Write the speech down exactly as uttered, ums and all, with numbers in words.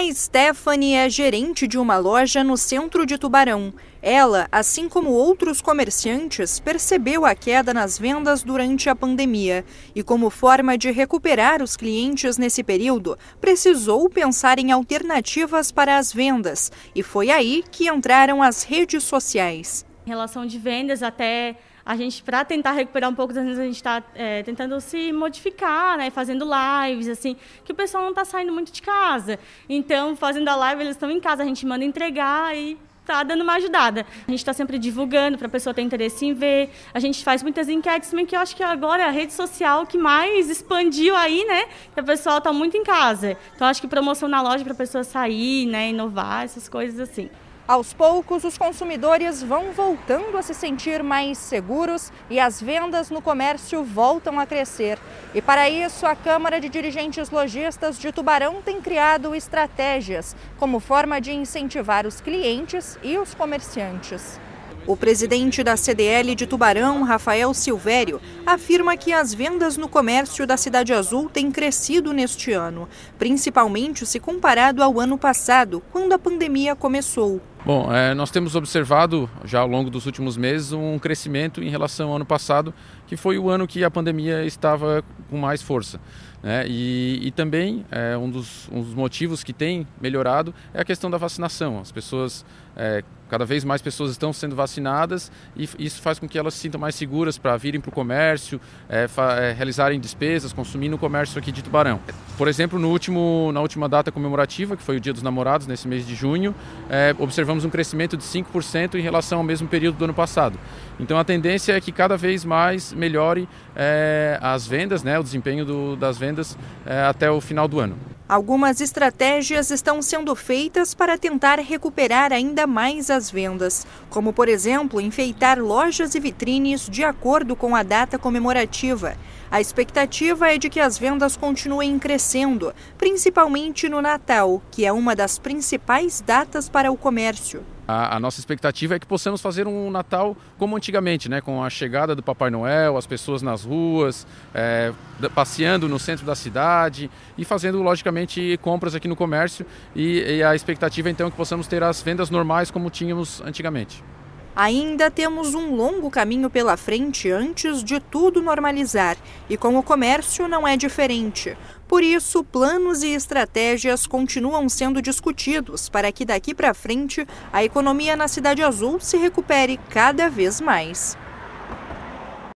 A Stephanie é gerente de uma loja no centro de Tubarão. Ela, assim como outros comerciantes, percebeu a queda nas vendas durante a pandemia e, como forma de recuperar os clientes nesse período, precisou pensar em alternativas para as vendas. E foi aí que entraram as redes sociais. Em relação de vendas, até a gente, para tentar recuperar um pouco das vendas, a gente está é, tentando se modificar, né, fazendo lives, assim, que o pessoal não está saindo muito de casa. Então, fazendo a live, eles estão em casa, a gente manda entregar e está dando uma ajudada. A gente está sempre divulgando para a pessoa ter interesse em ver. A gente faz muitas enquetes também, que eu acho que agora é a rede social que mais expandiu aí, né? Que o pessoal está muito em casa. Então, acho que promoção na loja para a pessoa sair, né, inovar, essas coisas assim. Aos poucos, os consumidores vão voltando a se sentir mais seguros e as vendas no comércio voltam a crescer. E para isso, a Câmara de Dirigentes Lojistas de Tubarão tem criado estratégias como forma de incentivar os clientes e os comerciantes. O presidente da C D L de Tubarão, Rafael Silvério, afirma que as vendas no comércio da Cidade Azul têm crescido neste ano, principalmente se comparado ao ano passado, quando a pandemia começou. Bom, é, nós temos observado já ao longo dos últimos meses um crescimento em relação ao ano passado, que foi o ano que a pandemia estava com mais força. Né? E, e também é, um, dos, um dos motivos que tem melhorado é a questão da vacinação. As pessoas, é, cada vez mais pessoas estão sendo vacinadas e isso faz com que elas se sintam mais seguras para virem para o comércio, é, fa, é, realizarem despesas, consumir no comércio aqui de Tubarão. Por exemplo, no último, na última data comemorativa, que foi o Dia dos Namorados, nesse mês de junho, é, observamos um crescimento de cinco por cento em relação ao mesmo período do ano passado. Então a tendência é que cada vez mais melhore é, as vendas, né, o desempenho do, das vendas é, até o final do ano. Algumas estratégias estão sendo feitas para tentar recuperar ainda mais as vendas, como, por exemplo, enfeitar lojas e vitrines de acordo com a data comemorativa. A expectativa é de que as vendas continuem crescendo, principalmente no Natal, que é uma das principais datas para o comércio. A, a nossa expectativa é que possamos fazer um Natal como antigamente, né? Com a chegada do Papai Noel, as pessoas nas ruas, é, passeando no centro da cidade e fazendo, logicamente, compras aqui no comércio. E, e a expectativa, então, é que possamos ter as vendas normais como tínhamos antigamente. Ainda temos um longo caminho pela frente antes de tudo normalizar, e com o comércio não é diferente. Por isso, planos e estratégias continuam sendo discutidos para que daqui para frente a economia na Cidade Azul se recupere cada vez mais.